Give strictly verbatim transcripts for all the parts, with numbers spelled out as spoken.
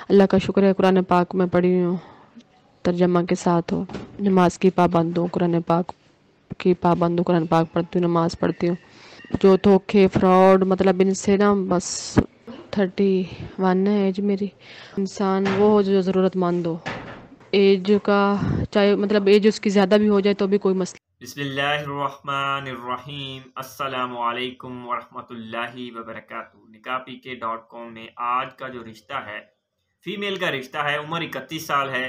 अल्लाह का शुक्र है कुरान पाक में पढ़ी हूँ, तर्जमा के साथ हो, नमाज की पाबंद हूँ, कुरान पाक की पाबंद हूँ, कुरान पाक पढ़ती हूँ, नमाज पढ़ती हूँ। जो धोखे फ्रॉड मतलब इनसे ना बस थर्टी वन है एज मेरी। इंसान वो हो जो ज़रूरतमंद हो, एज का चाहे मतलब एज उसकी ज़्यादा भी हो जाए तो भी कोई मसला। बिस्मिल्लाहिर्रहमानिर्रहीम, अस्सलामु अलैकुम वरहमतुल्लाहि वबरकातुहू। निकाह पीके डॉट कॉम में आज का जो रिश्ता है, फीमेल का रिश्ता है, उम्र इकतीस साल है,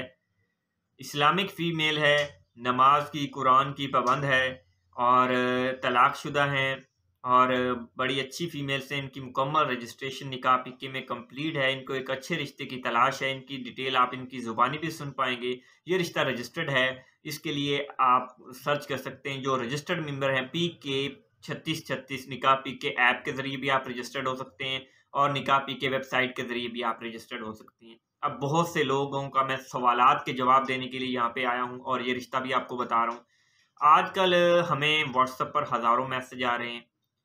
इस्लामिक फ़ीमेल है, नमाज की कुरान की पाबंद है और तलाक़शुदा हैं और बड़ी अच्छी फ़ीमेल से इनकी मुकम्मल रजिस्ट्रेशन निकाह पीके में कंप्लीट है। इनको एक अच्छे रिश्ते की तलाश है। इनकी डिटेल आप इनकी ज़ुबानी भी सुन पाएंगे। ये रिश्ता रजिस्टर्ड है, इसके लिए आप सर्च कर सकते हैं। जो रजिस्टर्ड मेंबर हैं पी के छत्तीस छत्तीस, निकाह पीके ऐप के ज़रिए भी आप रजिस्टर्ड हो सकते हैं और निकाह पीके वेबसाइट के ज़रिए भी आप रजिस्टर्ड हो सकते हैं। अब बहुत से लोगों का मैं सवालात के जवाब देने के लिए यहाँ पे आया हूँ और ये रिश्ता भी आपको बता रहा हूँ। आजकल हमें व्हाट्सएप पर हज़ारों मैसेज आ रहे हैं,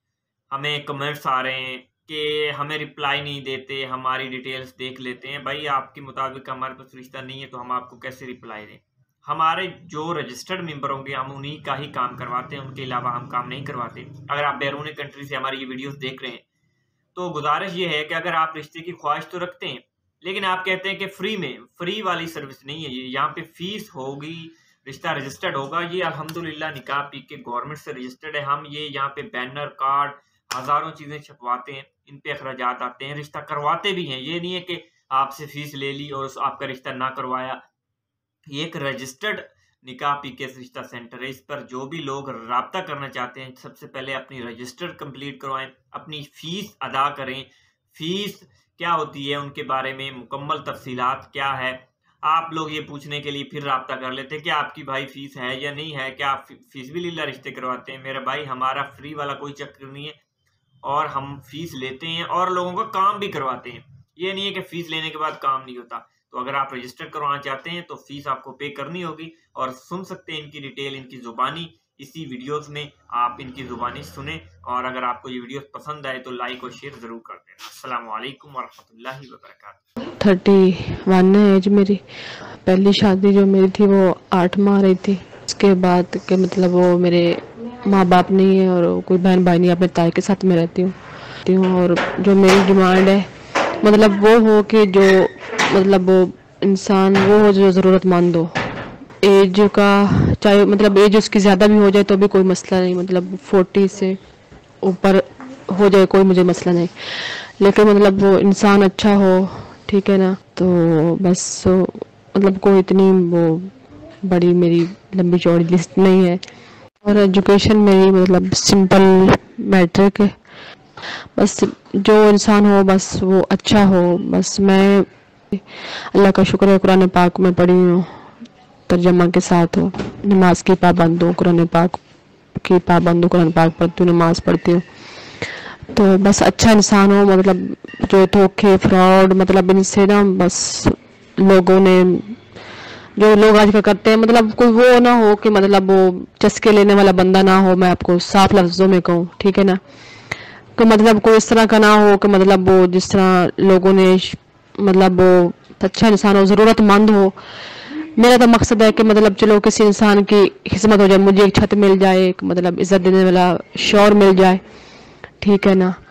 हमें कमेंट्स आ रहे हैं कि हमें रिप्लाई नहीं देते, हमारी डिटेल्स देख लेते हैं। भाई आपके मुताबिक हमारे पास रिश्ता नहीं है तो हम आपको कैसे रिप्लाई दें? हमारे जो रजिस्टर्ड मेंबर होंगे हम उन्हीं का ही काम करवाते हैं, उनके अलावा हम काम नहीं करवाते। अगर आप बैरून कंट्री से हमारी ये वीडियोस देख रहे हैं तो गुजारिश ये है कि अगर आप रिश्ते की ख्वाहिश तो रखते हैं लेकिन आप कहते हैं कि फ्री में, फ्री वाली सर्विस नहीं है ये, यहाँ पे फीस होगी, रिश्ता रजिस्टर्ड होगा। ये अल्हम्दुलिल्लाह निकाह पीके गवर्नमेंट से रजिस्टर्ड है। हम ये यहाँ पे बैनर कार्ड हज़ारों चीज़ें छपवाते हैं, इन पे अखराजात आते हैं, रिश्ता करवाते भी हैं। ये नहीं है कि आपसे फीस ले ली और आपका रिश्ता ना करवाया। ये एक रजिस्टर्ड निकाह पीके रिश्ता सेंटर है। इस पर जो भी लोग राब्ता करना चाहते हैं सबसे पहले अपनी रजिस्टर कंप्लीट करवाएं, अपनी फ़ीस अदा करें। फ़ीस क्या होती है उनके बारे में मुकम्मल तफसीलात क्या है, आप लोग ये पूछने के लिए फिर राब्ता कर लेते हैं कि आपकी भाई फ़ीस है या नहीं है, क्या आप फ़ीस भी लीला रिश्ते करवाते हैं? मेरा भाई हमारा फ्री वाला कोई चक्कर नहीं है और हम फीस लेते हैं और लोगों का काम भी करवाते हैं। ये नहीं है कि फ़ीस लेने के बाद काम नहीं होता। तो अगर आप रजिस्टर करवाना चाहते हैं तो फीस आपको पे करनी होगी और सुन सकते हैं इनकी डिटेल, इनकी ज़ुबानी इसी वीडियोस में आप इनकी ज़ुबानी सुने। और अगर आपको ये वीडियोस पसंद आए तो लाइक और शेयर ज़रूर कर देना। अस्सलामु अलैकुम वरहमतुल्लाहि वबरकातुहू। थर्टी वन है एज मेरी। पहली शादी जो मेरी थी वो आठ माह रही थी। उसके बाद के मतलब वो मेरे माँ बाप नहीं है और कोई बहन भाई नहीं, अपने ताए के साथ में रहती हूँ। और जो मेरी डिमांड है मतलब वो हो कि जो मतलब वो इंसान वो हो जो ज़रूरतमंद हो, एज का चाहे मतलब एज उसकी ज़्यादा भी हो जाए तो भी कोई मसला नहीं, मतलब फोर्टी से ऊपर हो जाए कोई मुझे मसला नहीं, लेकिन मतलब वो इंसान अच्छा हो, ठीक है ना। तो बस मतलब कोई इतनी वो बड़ी मेरी लंबी चौड़ी लिस्ट नहीं है और एजुकेशन मेरी मतलब सिंपल मैट्रिक है। बस जो इंसान हो बस वो अच्छा हो। बस मैं अल्लाह का शुक्र है कुरान पाक में पढ़ी हूँ, तर्जमा के साथ हो, नमाज की पाबंद हूँ, कुरान पाक की पाबंद हूँ, कुरान पाक पढ़ती हूँ, नमाज पढ़ती हूँ। तो बस अच्छा इंसान हो, मतलब जो धोखे फ्रॉड मतलब इनसे ना बस लोगों ने जो लोग आजकल करते हैं मतलब कोई वो ना हो कि मतलब वो चस्के लेने वाला बंदा ना हो। मैं आपको साफ लफ्जों में कहूँ, ठीक है ना, कि मतलब कोई इस तरह का ना हो कि मतलब वो जिस तरह लोगों ने मतलब वो अच्छा इंसान हो, ज़रूरतमंद हो। मेरा तो मकसद है कि मतलब चलो किसी इंसान की खिदमत हो जाए, मुझे एक छत मिल जाए, एक मतलब इज्जत देने वाला शौहर मिल जाए, ठीक है ना।